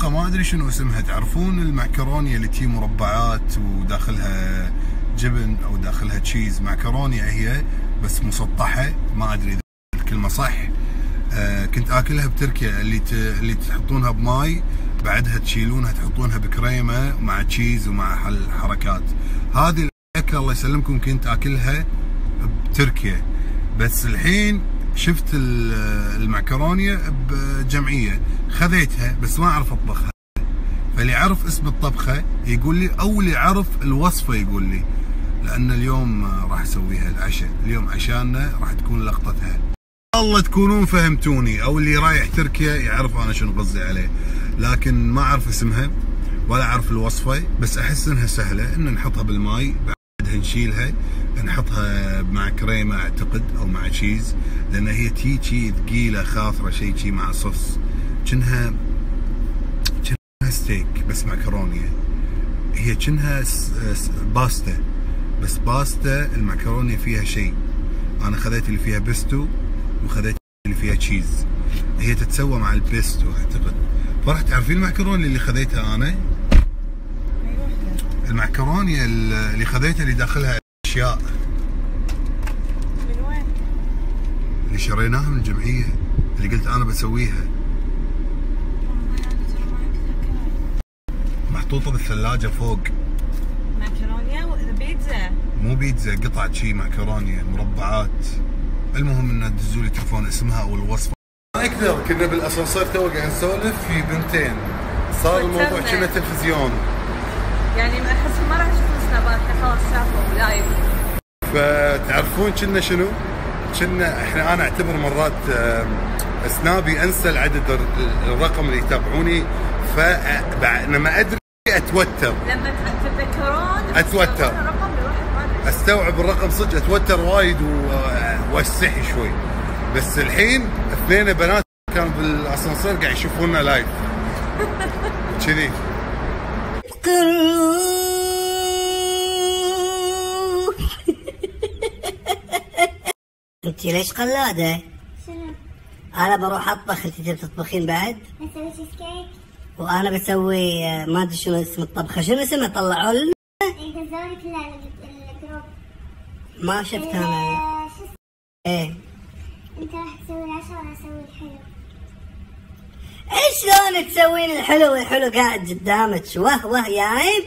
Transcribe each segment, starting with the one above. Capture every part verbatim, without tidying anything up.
طبخه ما ادري شنو اسمها. تعرفون المعكرونيه اللي تجي مربعات وداخلها جبن او داخلها تشيز؟ معكرونيه هي بس مسطحه، ما ادري اذا الكلمه صح. آه كنت اكلها بتركيا، اللي ت... اللي تحطونها بماي بعدها تشيلونها تحطونها بكريمه مع تشيز ومع الحركات. هذه الاكله الله يسلمكم كنت اكلها بتركيا، بس الحين شفت المعكرونيه بجمعيه خذيتها بس ما اعرف اطبخها. فاللي يعرف اسم الطبخه يقول لي، او اللي يعرف الوصفه يقول لي، لان اليوم راح اسويها العشاء. اليوم عشاننا راح تكون لقطتها. الله تكونون فهمتوني، او اللي رايح تركيا يعرف انا شنو قصدي عليه. لكن ما اعرف اسمها ولا اعرف الوصفه، بس احس انها سهله، ان نحطها بالماي بعدها نشيلها نحطها مع كريمه اعتقد او مع تشيز، لان هي تي تي ثقيله خاطره شيء شي مع صوص. كأنها كأنها ستيك بس معكرونيه. هي كأنها باستا، بس باستا المعكرونيه فيها شيء. انا خذيت اللي فيها بيستو وخذيت اللي فيها تشيز. هي تتسوى مع البيستو اعتقد. فرح تعرفين المعكرونيه اللي خذيتها انا؟ المعكرونيه اللي خذيتها اللي داخلها اشياء. من وين؟ اللي شريناها من الجمعيه، اللي قلت انا بسويها. محطوطه بالثلاجه فوق. معكرونيه بيتزا؟ مو بيتزا، قطعه شي معكرونيه مربعات. المهم ان تدزوا لي تليفون اسمها او الوصفه. ما اقدر، كنا بالاسانسير تو قاعد نسولف في بنتين، صار الموضوع كنا تلفزيون. يعني احس ما راح اشوف سناباتنا، خلاص شافوا لايف. فتعرفون كنا شنو؟ كنا احنا انا اعتبر مرات سنابي انسى العدد الرقم اللي يتابعوني، فلما ادري اتوتر. لما تتذكرون اتوتر الرقم الواحد ما ادري استوعب الرقم صدق، اتوتر وايد واستحي شوي. بس الحين اثنين بنات كانوا بالاسانسير قاعد يشوفونا لايف كذي. انتي ليش قلادة؟ شنو؟ انا بروح اطبخ، انتي تبي تطبخين بعد؟ بسوي تشيز كيك. وانا بسوي ما ادري شنو اسم الطبخة، شنو اسمها طلعوا لنا؟ ينزلوا لك الجروب. ما شفت انا. شو اسمه؟ ايه انت راح تسوي العشاء وانا اسوي الحلو. ايش شلون تسوين الحلو والحلو قاعد قدامك واه واه يا عيب.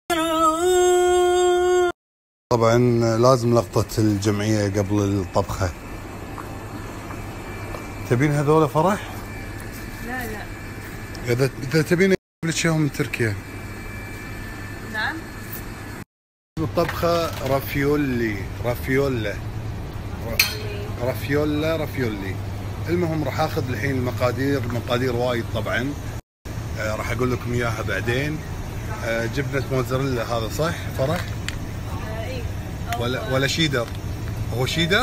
طبعا لازم لقطة الجمعية قبل الطبخة. تبين هذول فرح؟ لا لا. اذا اذا تبين اجيب لك اياهم من تركيا. نعم. الطبخة رافيولي رافيولا رافيولا رافيولي. المهم راح اخذ الحين المقادير، مقادير وايد طبعا. آه راح اقول لكم اياها بعدين. آه جبنة موزاريلا هذا صح فرح؟ آه ايه. ولا ولا شيدر؟ هو شيدر؟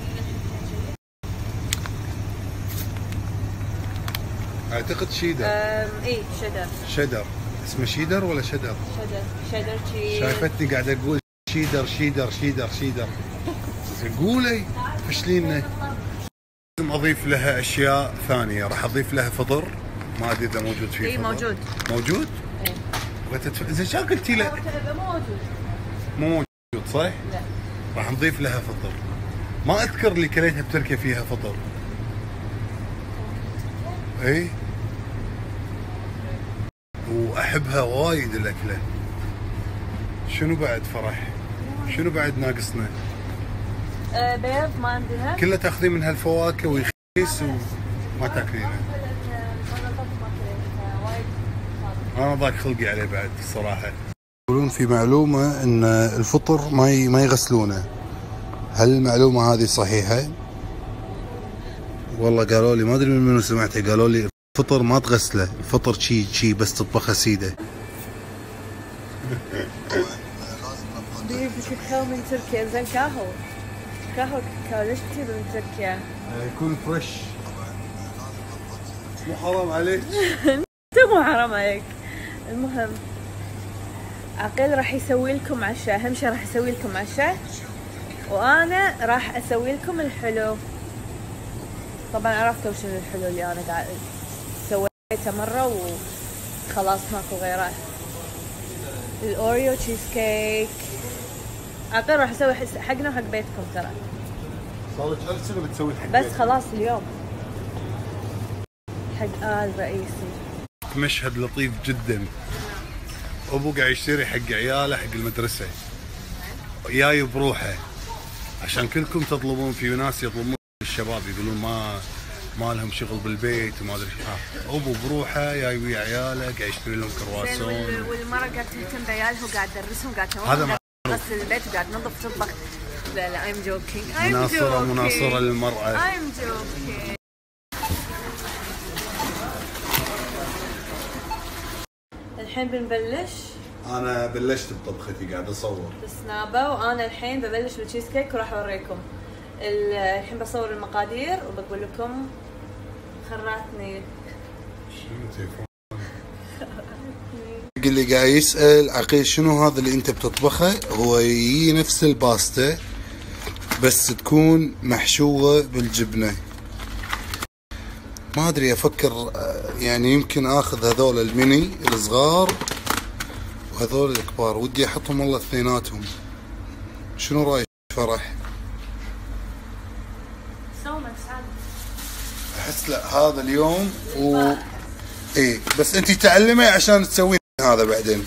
اعتقد شيدر. ايه شدر. شدر. اسمه شيدر ولا شدر؟ شدر شدر تشيز. شايفتني قاعد اقول شيدر شيدر شيدر شيدر. قولي فشلينا. لازم اضيف لها اشياء ثانيه، راح اضيف لها فطر، ما ادري اذا موجود فيه. اي موجود. موجود؟ ايه. وتتف... زين شو قلتي له؟ مو موجود. مو موجود صح؟ لا. راح نضيف لها فطر. ما اذكر اللي كليتها بتركيا فيها فطر. اي واحبها وايد الاكله. شنو بعد فرح؟ شنو بعد ناقصنا؟ آه بيض ما عندنا. كلها تاخذين من هالفواكه ويخيس وما تاكلينه. انا ضاق خلقي عليه بعد الصراحه. يقولون في معلومه ان الفطر ما ما يغسلونه، هل المعلومه هذه صحيحه؟ والله قالوا لي، ما ادري من منو سمعتها، قالوا لي الفطر ما تغسله، الفطر شي شي بس تطبخه سيده. بيجيب كاكاو من تركيا. زين كاهو كاهو كاكاو ليش تجيبه من تركيا؟ يكون فريش. مو حرام عليك؟ انت مو حرام عليك. المهم عقيل راح يسوي لكم عشاء، اهم شيء راح يسوي لكم عشاء وانا راح اسوي لكم الحلو. طبعا عرفتوا شنو الحلو اللي انا قاعد سويته مره خلاص ماكو غيره. الاوريو تشيز كيك عقيل راح اسوي حقنا وحق بيتكم ترى. صار لك ألف سنة بتسوي حق بس خلاص اليوم حق آل رئيسي. مشهد لطيف جدا. ابو قاعد يشتري حق عياله حق المدرسه، جاي بروحه عشان كلكم تطلبون. في ناس يطلبون الشباب يقولون ما ما لهم شغل بالبيت وما ادري ايش. ابو بروحه جاي ويا عياله قاعد يشتري لهم كرواسون. والمره قاعد تهتم بعيالها وقاعد تدرسهم قاعد هذا تغسل البيت وقاعد تنظف تطبخ. لا لا I'm joking. I'm مناصره joking. مناصره للمراه. I'm joking. الحين بنبلش. انا بلشت بطبختي قاعد اصور بالسنابه، وانا الحين ببلش بالتشيز كيك وراح اوريكم. الحين بصور المقادير وبقول لكم. خراتني. شنو تليفون؟ اللي قاعد يسأل عقيل شنو هذا اللي انت بتطبخه؟ هو يجي نفس الباستا بس تكون محشوة بالجبنة. ما ادري افكر يعني يمكن اخذ هذول الميني الصغار وهذول الكبار، ودي احطهم والله اثنيناتهم. شنو رايك فرح؟ احس لا هذا اليوم و ايه بس انتي تعلمي عشان تسوين هذا بعدين.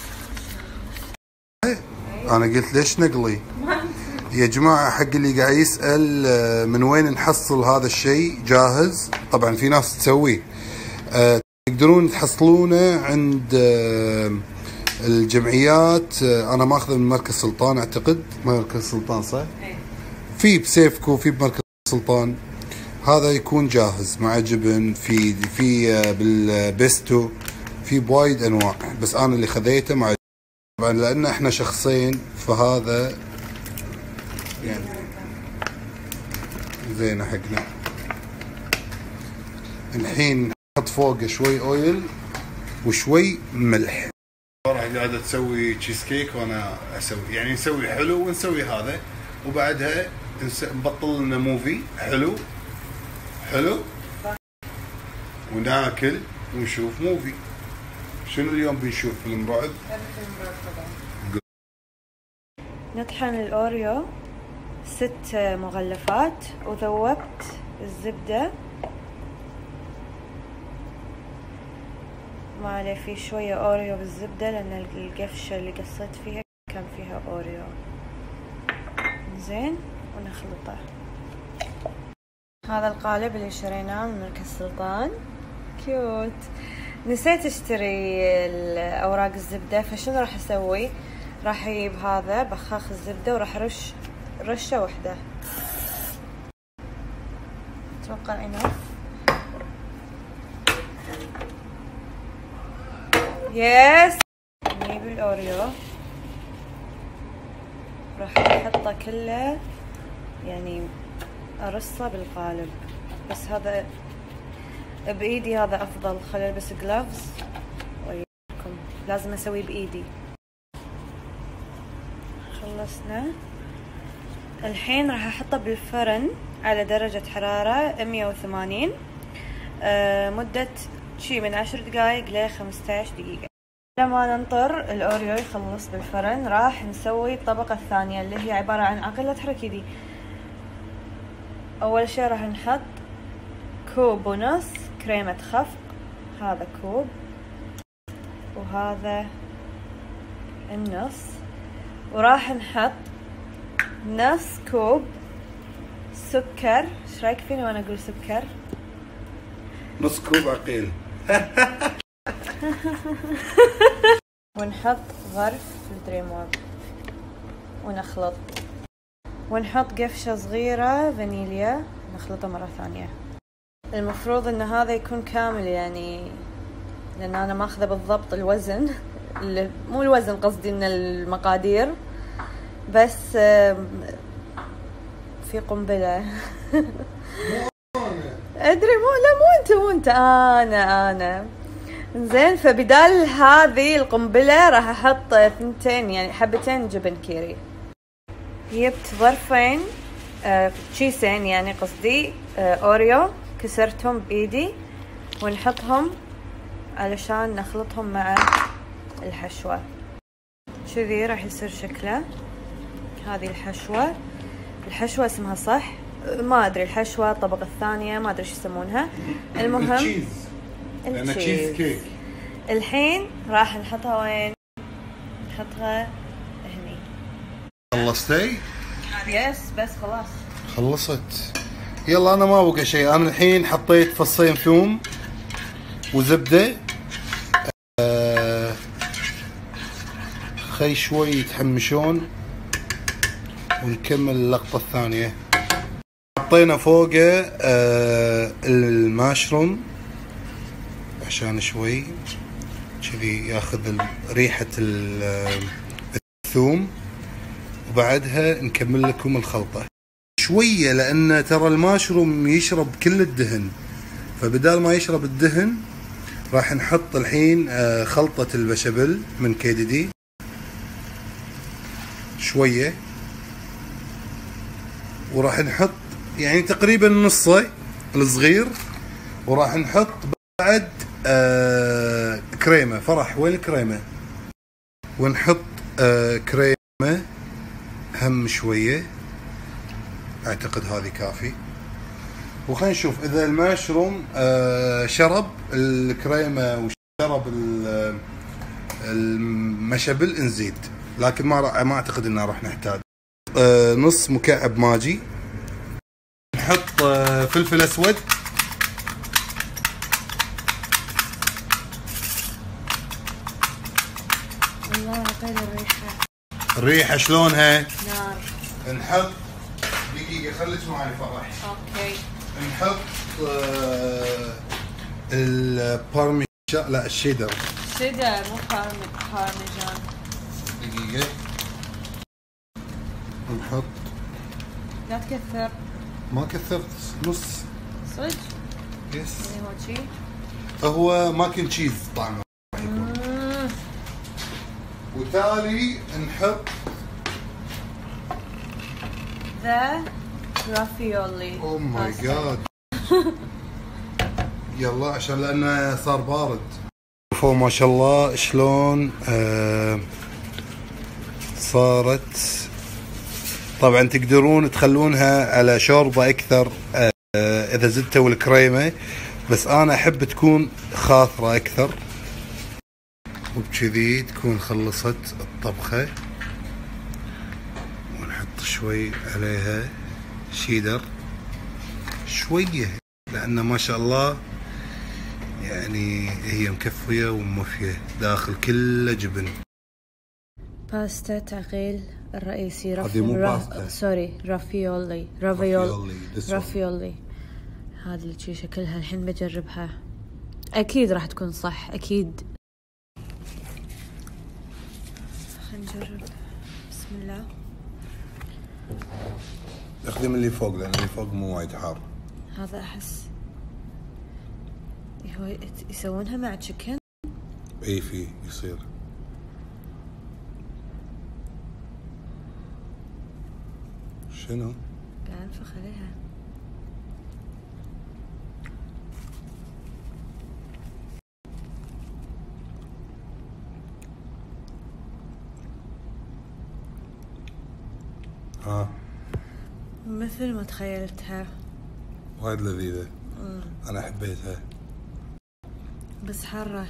انا قلت ليش نقلي يا جماعه؟ حق اللي قاعد يسال من وين نحصل هذا الشيء جاهز، طبعا في ناس تسويه. أه تقدرون تحصلونه عند أه الجمعيات. أه انا ماخذه من مركز سلطان، اعتقد مركز سلطان صح؟ في بسيفكو، في بمركز سلطان. هذا يكون جاهز مع جبن، في في بالبيستو، في بوايد انواع. بس انا اللي خذيته مع طبعا لان احنا شخصين فهذا يعني زينه حقنا. الحين نحط فوقه شوي اويل وشوي ملح. فرح قاعده تسوي تشيز كيك وانا اسوي، يعني نسوي حلو ونسوي هذا، وبعدها نبطل لنا موفي حلو حلو وناكل ونشوف موفي. شنو اليوم بنشوف؟ فيلم رعب. نطحن الاوريو ست مغلفات وذوبت الزبدة. ما عليه في شوية اوريو بالزبدة لان القفشة اللي قصيت فيها كان فيها اوريو. زين ونخلطه. هذا القالب اللي شريناه من مركز سلطان كيوت. نسيت اشتري اوراق الزبدة، فشنو راح اسوي؟ راح اجيب هذا بخاخ الزبدة وراح ارش رشة واحدة. اتوقع انف. يس. نجيب الاوريو راح احطه كله، يعني ارصه بالقالب. بس هذا بايدي هذا افضل. خلي البس جلافز وياكم، لازم اسوي بايدي. خلصنا. الحين راح احطه بالفرن على درجة حرارة مية وثمانين آه مدة شي من عشر دقايق ل خمسطعش دقيقة. لما ننطر الاوريو يخلص بالفرن راح نسوي الطبقة الثانية اللي هي عبارة عن عقل. لا تحركي دي. اول شي راح نحط كوب ونص كريمة خفق، هذا كوب وهذا النص، وراح نحط نص كوب سكر. ايش رايك فيني وانا اقول سكر؟ نص كوب عقيل. ونحط ظرف في الدريم وورك ونخلط، ونحط قفشة صغيرة فانيليا نخلطه مرة ثانية. المفروض ان هذا يكون كامل، يعني لان انا ماخذه بالضبط الوزن، مو الوزن قصدي ان المقادير، بس في قنبلة. ادري مو لا مو انت مو انت انا انا زين. فبدال هذه القنبلة راح احط ثنتين يعني حبتين جبن كيري. جبت ظرفين آه تشيسين يعني قصدي آه اوريو، كسرتهم بايدي ونحطهم علشان نخلطهم مع الحشوة. كذي راح يصير شكله. هذه الحشوة، الحشوة اسمها صح؟ ما ادري، الحشوة الطبقة الثانية ما ادري ايش يسمونها. المهم التشيز، لأنها تشيز كيك. الحين راح نحطها وين؟ نحطها هني. خلصتي؟ يس بس خلاص خلصت. يلا انا ما بقى شيء، انا الحين حطيت فصين ثوم وزبدة. آه خي شوي يتحمشون ونكمل اللقطة الثانية. حطينا فوقه آه الماشروم عشان شوي كذي ياخذ ريحة الثوم، وبعدها نكمل لكم الخلطة شوية، لأن ترى الماشروم يشرب كل الدهن، فبدال ما يشرب الدهن راح نحط الحين آه خلطة البشاميل من كي دي دي شوية، وراح نحط يعني تقريبا نصه الصغير، وراح نحط بعد آه كريمة. فرح وين الكريمة؟ ونحط آه كريمة هم شوية، اعتقد هذه كافي. وخلينا نشوف اذا الماشروم آه شرب الكريمة وشرب المشابل نزيد، لكن ما ما اعتقد انه راح نحتاج. آه نص مكعب ماجي. نحط آه فلفل اسود، الله يعطينا الريحة. الريحة شلونها؟ نار. نحط دقيقة خليك معي فرح. اوكي. نحط آه البارميجان، لا الشيدر. شيدر مو بارميجان. دقيقة. نحط، لا تكثر. ما كثرت، نص. صدق؟ يس. يعني هو شي؟ هو ماكن تشيز طعمه راح يكون. وتالي نحط ذا رافيولي. اوه ماي جاد. يلا عشان لانه صار بارد. شوفوا ما شاء الله شلون آه صارت. طبعا تقدرون تخلونها على شوربة اكثر آه اذا زدتوا الكريمة، بس انا احب تكون خاطرة اكثر، وبكذي تكون خلصت الطبخة. ونحط شوي عليها شيدر شوية، لأن ما شاء الله يعني هي مكفية وموفية، داخل كله جبن. باستا تعقيل الرئيسي. هذه مو باستا، سوري رافيولي. رافيولي رافيولي, رافيولي. هذه اللي شي شكلها الحين بجربها، أكيد راح تكون صح أكيد. خلينا نجرب. بسم الله. اخذي من اللي فوق لأن اللي فوق مو وايد حار. هذا أحس هو يسوونها مع تشيكن. اي في يصير. شنو؟ قاعد انفخ عليها. ها مثل ما تخيلتها. وايد لذيذة. مم. انا حبيتها بس حارة.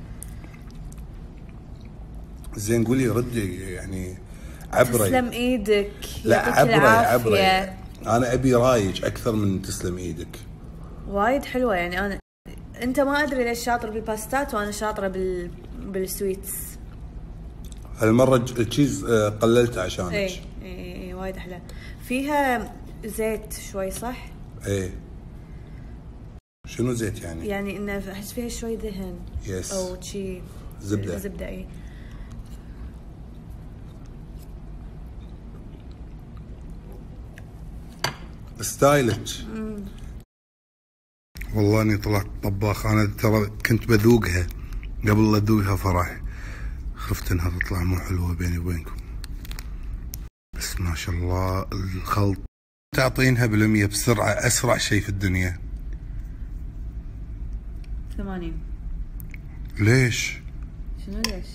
زين قولي ردي يعني عبري. تسلم ايدك. لا عبري عبري. انا ابي رايج اكثر من تسلم ايدك. وايد حلوة يعني. انا انت ما ادري ليش شاطر بالباستات وانا شاطرة بال بالسويتس. هالمرة التشيز قللته عشانك. اي اي اي وايد احلى. فيها زيت شوي صح؟ ايه. شنو زيت يعني؟ يعني انه احس فيها شوي دهن. يس. او شي زبدة. زبدة اي. ستايلك. والله اني طلعت طباخ. انا ترى كنت بذوقها قبل لا اذوقها فرح، خفت انها تطلع مو حلوه بيني وبينكم، بس ما شاء الله الخلط تعطينها بالمية بسرعه، اسرع شيء في الدنيا. ثمانين. ليش؟ شنو ليش؟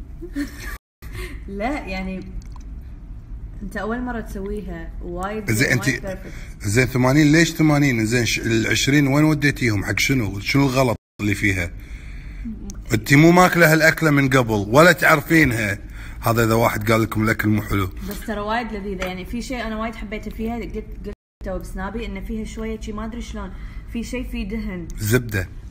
لا يعني انت اول مره تسويها وايد زين انت زين ثمانين ليش ثمانين؟ زين ال عشرين وين وديتيهم حق شنو؟ شنو الغلط اللي فيها؟ انت مو ماكله هالاكله من قبل ولا تعرفينها. هذا اذا واحد قال لكم الاكل مو حلو. بس ترى وايد لذيذه يعني. في شيء انا وايد حبيته فيها، قلت قلت بسنابي انه فيها شويه شي ما ادري شلون، في شيء في دهن زبده